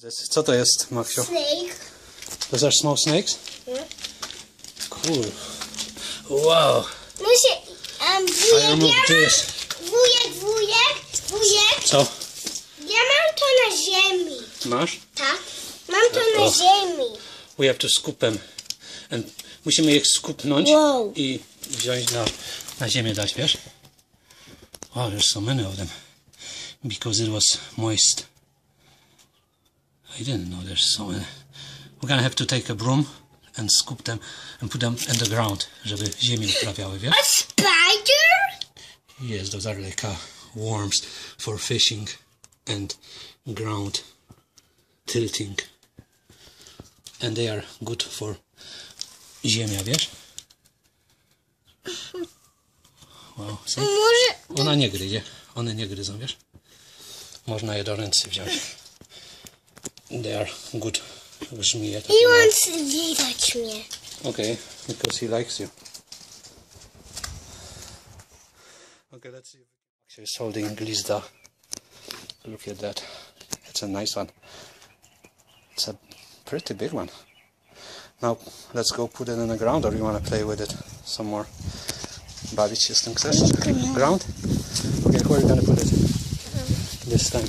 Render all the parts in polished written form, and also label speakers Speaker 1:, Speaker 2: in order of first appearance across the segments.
Speaker 1: Co to jest, Maksiu?
Speaker 2: Snake.
Speaker 1: Those are small snakes?
Speaker 2: Yeah.
Speaker 1: Cool. Wow. I remove this.
Speaker 2: Wujek.
Speaker 1: Co?
Speaker 2: Ja mam to na ziemi.
Speaker 1: Masz?
Speaker 2: Tak? Mam to na ziemi.
Speaker 1: We have to scoop them. And musimy ich skupnąć i wziąć na ziemię dać, wiesz? Oh, there's so many of them. Because it was moist. I didn't know there's so many. We're gonna have to take a broom and scoop them and put them in the ground, żeby ziemię uprawiały, wiesz?
Speaker 2: A spider?
Speaker 1: Yes, those are like worms for fishing and ground tilting. And they are good for ziemia, wiesz? Wow, see? Ona nie gryzie. One nie gryzą, wiesz? Można je do ręce wziąć. They are good. Żmije.
Speaker 2: I on widać mnie.
Speaker 1: Okay, because he likes you. Okay, let's see. Actually, he's holding glizda. Look at that. It's a nice one. It's a pretty big one. Now, let's go put it in the ground, or you want to play with it some more? Bawić się z tym chcesz? Ground? Okay, where are you going to put it? This time.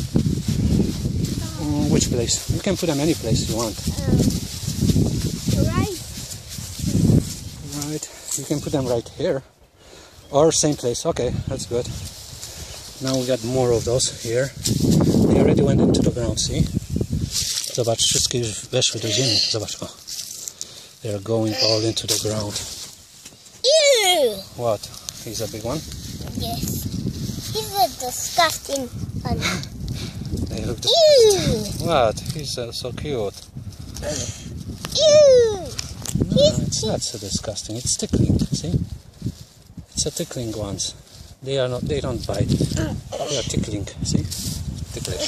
Speaker 1: Which place? You can put them any place you want.
Speaker 2: Right.
Speaker 1: Right. You can put them right here. Or same place. Okay, that's good. Now we got more of those here. They already went into the ground, see? Zobacz, wszystkie już weszły do ziemi. Zobacz, o. They are going all into the ground.
Speaker 2: Ew!
Speaker 1: What? He's a big one?
Speaker 2: Yes. He's a disgusting one.
Speaker 1: They look
Speaker 2: Ew!
Speaker 1: What? He's so cute.
Speaker 2: Ew!
Speaker 1: No, it's not so disgusting. It's tickling, see? It's a tickling ones. They are not. They don't bite. They are tickling, see? Tickling.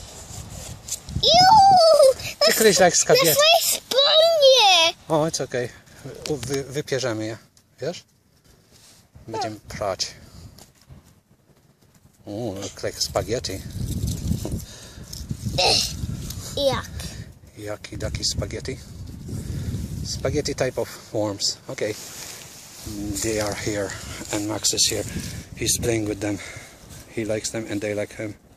Speaker 2: Ew!
Speaker 1: Ticklish like spaghetti.
Speaker 2: That's my spodnie!
Speaker 1: Oh, it's okay. Wypierzemy je, wiesz? Będziemy prać. Look like spaghetti.
Speaker 2: Yuck.
Speaker 1: Yucky ducky spaghetti. Spaghetti type of worms. Okay. They are here and Max is here. He's playing with them. He likes them and they like him.